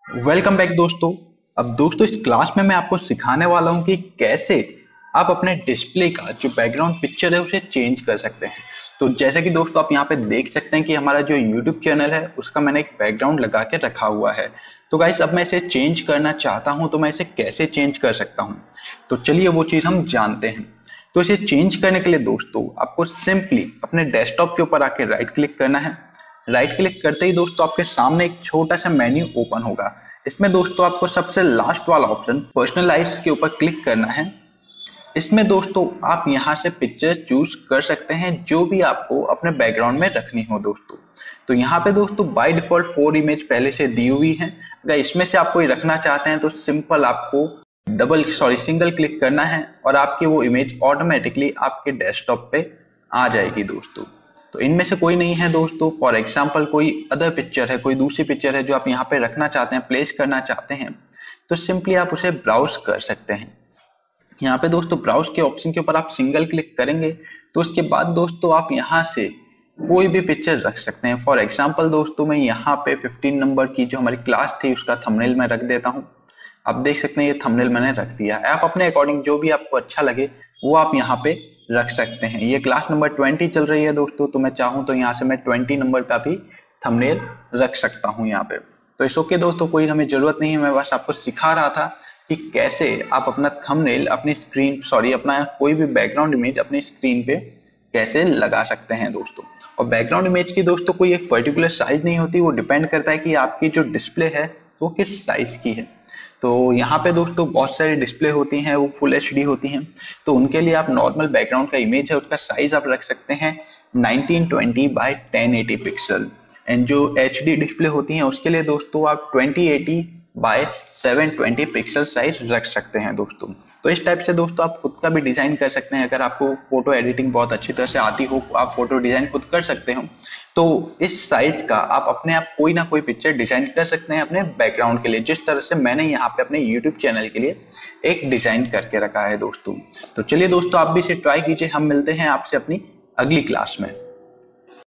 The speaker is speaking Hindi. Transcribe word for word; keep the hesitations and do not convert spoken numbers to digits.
वेलकम बैक दोस्तों। अब दोस्तों इस क्लास में मैं आपको सिखाने वाला हूं कि कैसे आप अपने डिस्प्ले का जो बैकग्राउंड पिक्चर है उसे चेंज कर सकते हैं। तो जैसे कि दोस्तों आप यहाँ पे देख सकते हैं कि हमारा जो यूट्यूब चैनल है उसका मैंने एक बैकग्राउंड लगा के रखा हुआ है। तो गाइस अब मैं इसे चेंज करना चाहता हूं तो मैं इसे कैसे चेंज कर सकता हूं, तो चलिए वो चीज हम जानते हैं। तो इसे चेंज करने के लिए दोस्तों आपको सिंपली अपने डेस्कटॉप के ऊपर आके राइट क्लिक करना है। राइट क्लिक करते ही दोस्तों आपके सामने एक छोटा सा मेन्यू ओपन होगा। इसमें दोस्तों आपको सबसे लास्ट वाला ऑप्शन पर्सनलाइज के ऊपर क्लिक करना है। इसमें दोस्तों आप यहां से पिक्चर चूज कर सकते हैं जो भी आपको अपने बैकग्राउंड में रखनी हो दोस्तों। तो यहाँ पे दोस्तों बाय डिफॉल्ट फोर इमेज पहले से दी हुई है। अगर इसमें से आप कोई रखना चाहते हैं तो सिंपल आपको डबल सॉरी सिंगल क्लिक करना है और आपकी वो इमेज ऑटोमेटिकली आपके डेस्कटॉप पे आ जाएगी दोस्तों। तो इनमें से कोई नहीं है दोस्तों, फॉर एग्जाम्पल कोई अदर पिक्चर है, कोई दूसरी पिक्चर है जो आप यहाँ पे रखना चाहते हैं, प्लेस करना चाहते हैं, तो सिंपली आप उसे ब्राउज कर सकते हैं। यहाँ पे दोस्तों ब्राउज के ऑप्शन के ऊपर आप सिंगल क्लिक करेंगे तो उसके बाद दोस्तों आप यहाँ से कोई भी पिक्चर रख सकते हैं। फॉर एग्जाम्पल दोस्तों मैं यहाँ पे फिफ्टीन नंबर की जो हमारी क्लास थी उसका थंबनेल मैं रख देता हूँ। आप देख सकते हैं ये थंबनेल मैंने रख दिया है। आप अपने अकॉर्डिंग जो भी आपको अच्छा लगे वो आप यहाँ पे रख सकते हैं। ये क्लास नंबर ट्वेंटी चल रही है दोस्तों, तो मैं चाहूँ तो यहाँ से मैं ट्वेंटी नंबर का भी थंबनेल रख सकता हूँ यहाँ पे। तो इस ओके दोस्तों, कोई हमें जरूरत नहीं है, मैं बस आपको सिखा रहा था कि कैसे आप अपना थंबनेल अपनी स्क्रीन सॉरी अपना कोई भी बैकग्राउंड इमेज अपनी स्क्रीन पे कैसे लगा सकते हैं दोस्तों। और बैकग्राउंड इमेज की दोस्तों कोई एक पर्टिकुलर साइज नहीं होती, वो डिपेंड करता है कि आपकी जो डिस्प्ले है वो किस साइज की है। तो यहाँ पे दोस्तों बहुत सारी डिस्प्ले होती हैं, वो फुल एच डी होती हैं, तो उनके लिए आप नॉर्मल बैकग्राउंड का इमेज है उसका साइज आप रख सकते हैं nineteen twenty by ten eighty pixel. And जो एच डी डिस्प्ले होती हैं उसके लिए दोस्तों आप twenty eighty by seven twenty pixel size रख सकते हैं दोस्तों। तो इस टाइप से दोस्तों आप खुद का भी डिजाइन कर सकते हैं। अगर आपको फोटो एडिटिंग बहुत अच्छी तरह से आती हो, आप फोटो डिजाइन खुद कर सकते हो, तो इस साइज का आप अपने आप कोई ना कोई पिक्चर डिजाइन कर सकते हैं अपने बैकग्राउंड के लिए, जिस तरह से मैंने यहाँ पे अपने यूट्यूब चैनल के लिए एक डिजाइन करके रखा है दोस्तों। तो चलिए दोस्तों आप भी इसे ट्राई कीजिए। हम मिलते हैं आपसे अपनी अगली क्लास में।